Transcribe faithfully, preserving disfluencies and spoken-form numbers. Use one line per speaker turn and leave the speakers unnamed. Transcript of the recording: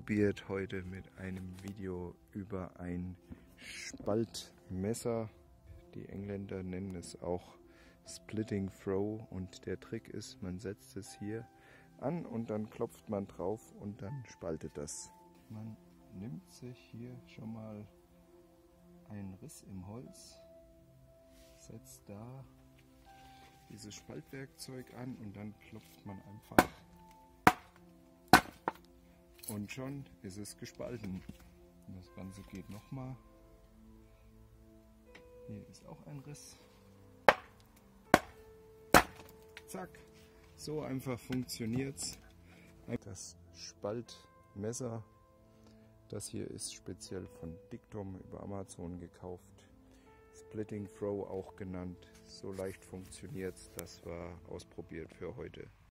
ausprobiert heute mit einem Video über ein Spaltmesser. Die Engländer nennen es auch Splitting Throw und der Trick ist, man setzt es hier an und dann klopft man drauf und dann spaltet das. Man nimmt sich hier schon mal einen Riss im Holz, setzt da dieses Spaltwerkzeug an und dann klopft man einfach und schon ist es gespalten. Und das Ganze geht nochmal. Hier ist auch ein Riss. Zack, so einfach funktioniert's. Das Spaltmesser, das hier ist speziell von Dictum über Amazon gekauft. Splitting Throw auch genannt. So leicht funktioniert's, das war ausprobiert für heute.